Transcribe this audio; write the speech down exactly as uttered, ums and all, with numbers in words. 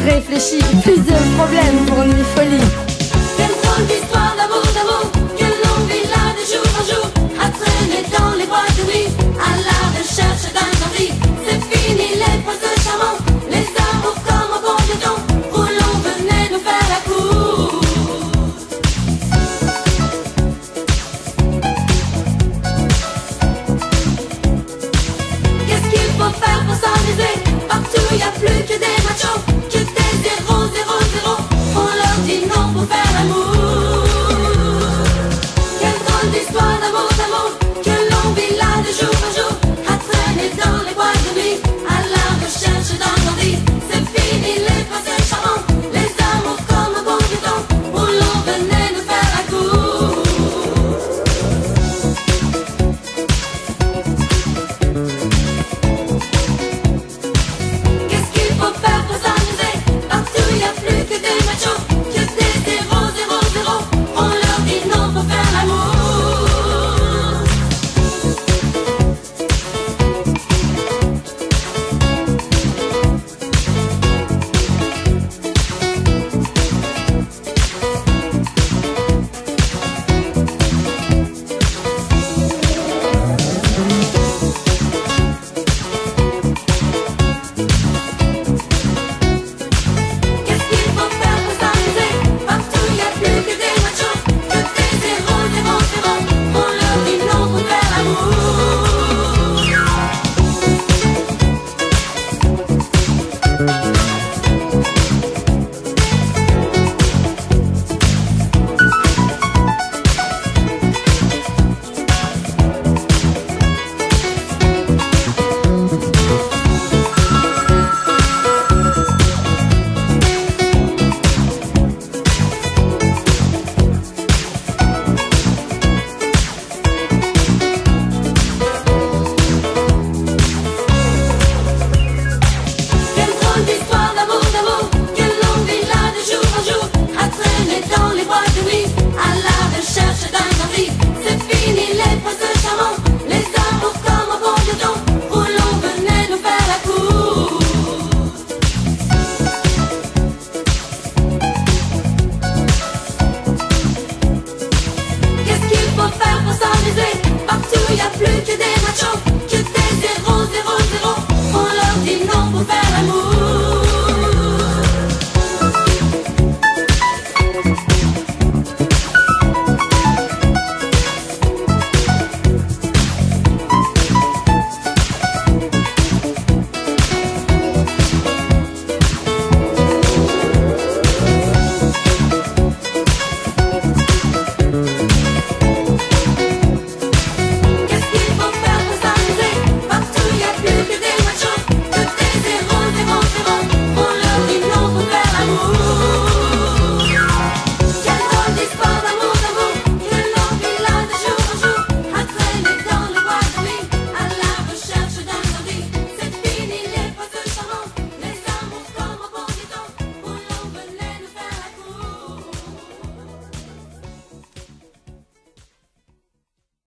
réfléchi, plus de problèmes pour une folie. Quelle drôle d'histoire d'amour, d'amour, que l'on vit là de jour en jour, à traîner dans les boîtes de nuit, à la recherche d'un envie. C'est fini les princes charmants, les amours comme au bon vieux temps, où l'on venait nous faire la cour. Qu'est-ce qu'il faut faire pour s'amuser?